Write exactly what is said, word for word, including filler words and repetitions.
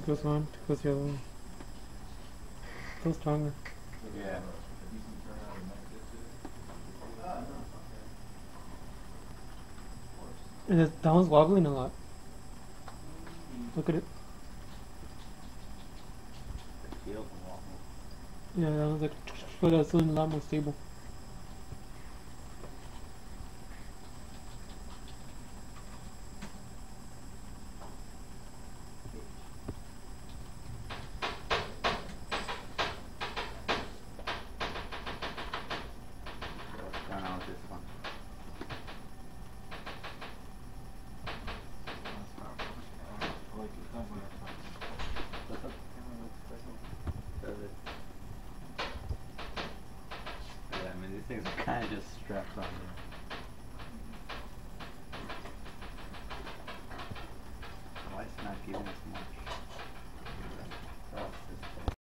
Goes one, goes the other one. Still stronger. Yeah. And it, that one's wobbling a lot. Look at it. It feels wobble. Yeah, that one's like, but that's a lot more stable. What's going on with this one? What's up? Does it? Yeah, I mean these things are kind of just strapped on there.